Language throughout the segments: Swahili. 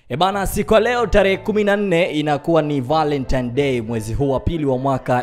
Bana, siku ya leo tarehe 14 inakuwa ni Valentine Day, mwezi huu wa pili wa mwaka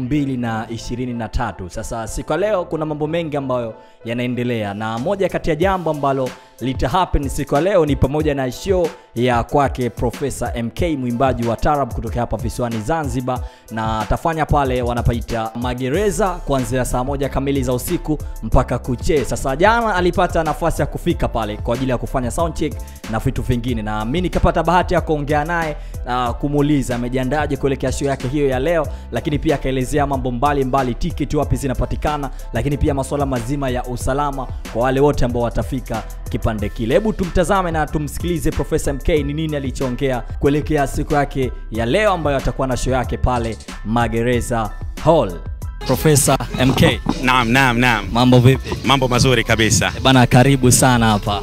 2023. Sasa siku ya leo kuna mambo mengi ambayo yanaendelea, na moja kati ya jambo ambalo lita happen siku ya leo ni pamoja na show ya kwake Profesa MK, mwimbaji wa taarab kutoka hapa visiwani Zanzibar, na atafanya pale wanapaita magereza kuanzia saa 1 kamili za usiku mpaka kuche. Sasa jana alipata nafasi ya kufika pale kwa ajili ya kufanya sound check na vitu vingine, na mimi nikapata bahati ya kuongea naye kumuuliza amejiandaje kuelekea show yake hiyo ya leo, lakini pia akaelezea mambo mbalimbali, ticket wapi zinapatikana, lakini pia masuala mazima ya usalama kwa wale wote ambao watafika kipande kile. Hebu tumtazame na tumsikilize Profesa MK ni nini alichoongea kuelekea siku yake ya leo ambayo atakuwa na show yake pale Magereza Hall. Profesa MK. Naam. Mambo vipi? Mambo mazuri kabisa. Bana, karibu sana hapa.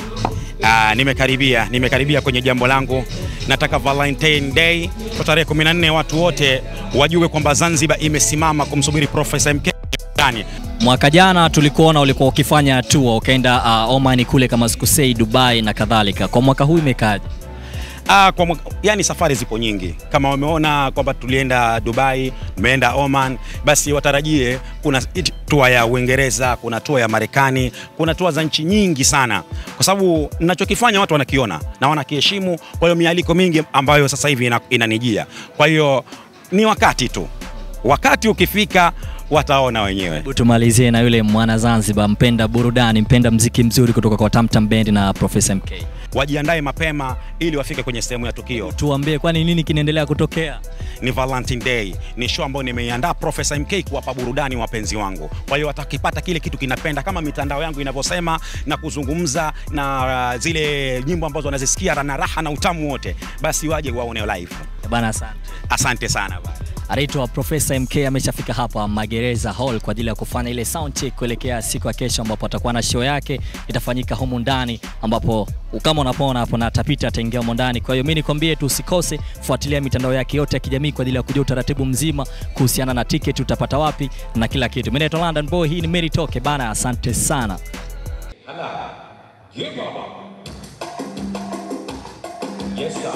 Nimekaribia kwenye jambo langu. Nataka Valentine Day kwa tarehe 14 watu wote wajue kwamba Zanzibar imesimama kumsubiri Profesa MK. Mwaka jana tulikuona ulikuwa ukifanya tour, ukaenda Oman kule kama sikusei, Dubai na kadhalika. Kwa mwaka huu imekaje? Yani safari zipo nyingi. Kama wameona kwamba tulienda Dubai, tumeenda Oman, basi watarajie kuna tour ya Uingereza, kuna tour ya Marekani, kuna tour za nchi nyingi sana. Kwa sababu ninachokifanya watu wanakiona na wanakiheshimu, kwa hiyo mialiko mingi ambayo sasa hivi inanijia. Kwa hiyo ni wakati tu. Wakati ukifika wataona wenyewe. Tumalizie na yule mwana Zanzibar mpenda burudani, mpenda muziki mzuri kutoka kwa Tamtam Band na Profesa MK. Wajiandae mapema ili wafike kwenye sehemu ya tukio. Tuambie kwani nini kinaendelea kutokea? Ni Valentine Day, ni show ambayo nimeiandaa Profesa MK kuwapa burudani wapenzi wangu. Kwa hiyo watakipata kile kitu kinapenda kama mitandao yangu inavyosema, na kuzungumza na zile nyimbo ambazo wanazisikia na raha na utamu wote, basi waje waone live. Bana, asante. Asante sana bana. Anaitwa Profesa MK, ameshafika hapa Magereza Hall kwa ajili ya kufanya ile sound check kuelekea siku ya kesho ambapo atakuwa na show yake itafanyika humu ndani, ambapo kama unapoona hapo na atapita ataingia humu ndani. Kwa hiyo mimi nikwambie tu usikose, fuatilia mitandao yake yote ya kijamii kwa ajili ya kujua utaratibu mzima kuhusiana na ticket utapata wapi na kila kitu. Mimi naitwa London Boy, hii ni MiniTalk bana, asante sana. Yes sir.